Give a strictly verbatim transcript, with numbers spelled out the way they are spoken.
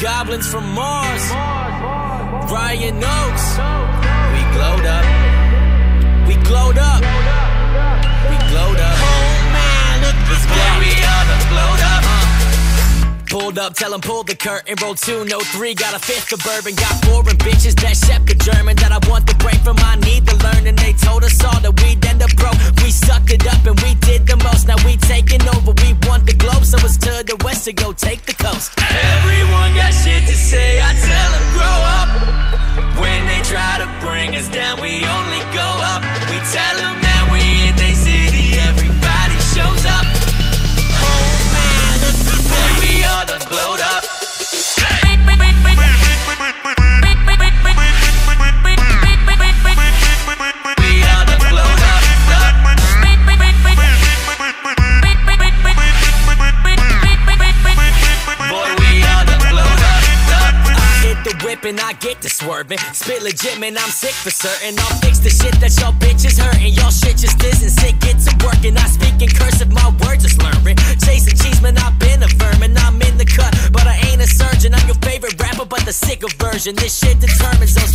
goblins from Mars, Ryan Oaks. We glowed up, we glowed up, we glowed up. Oh man, look this way, we are the glowed up. Pulled up, tell 'em pull the curtain, roll two, no three, got a fifth of bourbon, got foreign bitches that shepherd German, that I want the break from, I need the learn, and they told us all that we'd end up broke. We sucked it up and we did the most, now we taking over, we want the globe, so it's to the west to go take the coast. Everyone got shit to say, I tell 'em grow up. When they try to bring us down, we only go up. We tell 'em that we in they city, everybody shows up. Oh man, boy, we are the glowed up. We are the glowed up. Boy, we are the glowed up. I hit the whip and I get to swerving. Spit legit, man, I'm sick for certain. I'll fix the shit that y'all bitches hurting. Y'all shit just isn't sick, get to work. And I speak in cursive, my words are slurring. Chasing cheese, man, I've been a vermin. I'm in the cut, but I ain't a surgeon. I'm your favorite rapper, but the sicker version. This shit determines, so